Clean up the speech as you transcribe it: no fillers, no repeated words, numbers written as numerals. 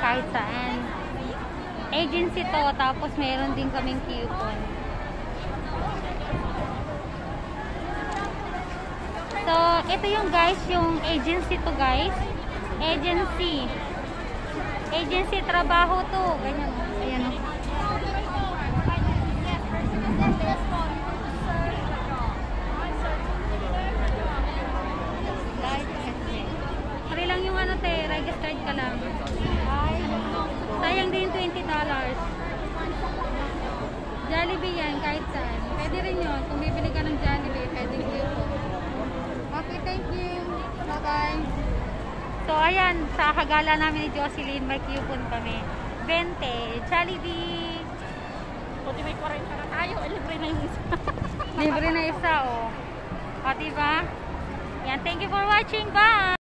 kahit saan. Agency to, tapos meron din kaming coupon. So, ito yung guys, yung agency to guys. Agency. Agency, trabaho to. Ganyan. Ayan o. Pari lang yung ano te, registered ka lang. Sayang din $20. Jollibee yan, kahit saan. Pwede rin yun. Kung bibili ka ng Jollibee, pwede rin yun. Okay, thank you. Bye-bye. So, ayan. Sa kagala namin ni Jocelyn, may coupon kami. 20. Jollibee. Pwede may 40 na tayo. Libre na yung isa. Libre na isa, oh. O, diba? Yan. Thank you for watching. Bye!